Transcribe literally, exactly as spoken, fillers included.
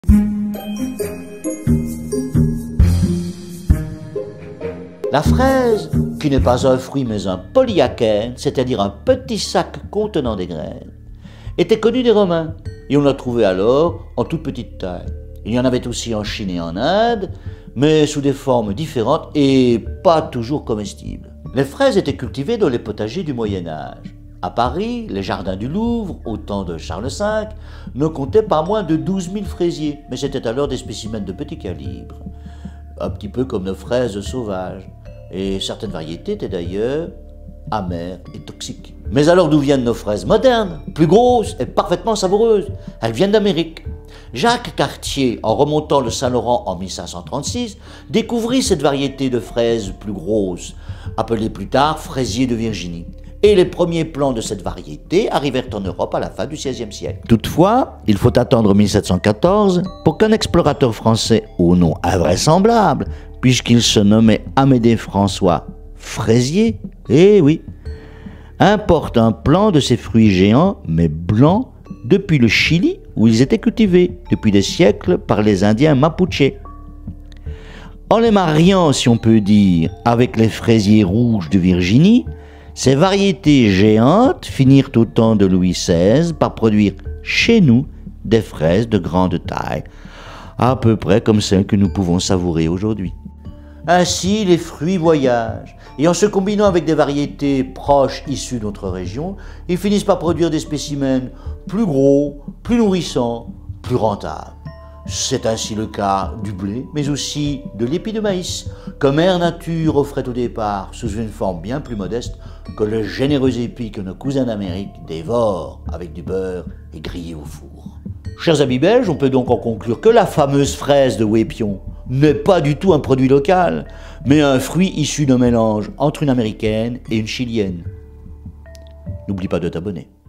La fraise, qui n'est pas un fruit mais un polyakène, c'est-à-dire un petit sac contenant des graines, était connue des Romains et on la trouvait alors en toute petite taille. Il y en avait aussi en Chine et en Inde, mais sous des formes différentes et pas toujours comestibles. Les fraises étaient cultivées dans les potagers du Moyen-Âge. À Paris, les jardins du Louvre, au temps de Charles cinq, ne comptaient pas moins de douze mille fraisiers, mais c'était alors des spécimens de petit calibre, un petit peu comme nos fraises sauvages. Et certaines variétés étaient d'ailleurs amères et toxiques. Mais alors d'où viennent nos fraises modernes, plus grosses et parfaitement savoureuses? Elles viennent d'Amérique. Jacques Cartier, en remontant le Saint-Laurent en mille cinq cent trente-six, découvrit cette variété de fraises plus grosses, appelée plus tard fraisier de Virginie. Et les premiers plants de cette variété arrivèrent en Europe à la fin du seizième siècle. Toutefois, il faut attendre mille sept cent quatorze pour qu'un explorateur français au nom invraisemblable, puisqu'il se nommait Amédée François Fraisier, eh oui, importe un plant de ces fruits géants, mais blancs, depuis le Chili, où ils étaient cultivés depuis des siècles par les Indiens Mapuche. En les mariant, si on peut dire, avec les fraisiers rouges de Virginie, ces variétés géantes finirent au temps de Louis seize par produire chez nous des fraises de grande taille, à peu près comme celles que nous pouvons savourer aujourd'hui. Ainsi, les fruits voyagent, et en se combinant avec des variétés proches issues d'autres régions, ils finissent par produire des spécimens plus gros, plus nourrissants, plus rentables. C'est ainsi le cas du blé, mais aussi de l'épi de maïs, que Mère Nature offrait au départ sous une forme bien plus modeste que le généreux épi que nos cousins d'Amérique dévorent avec du beurre et grillé au four. Chers amis belges, on peut donc en conclure que la fameuse fraise de Wépion n'est pas du tout un produit local, mais un fruit issu d'un mélange entre une américaine et une chilienne. N'oublie pas de t'abonner.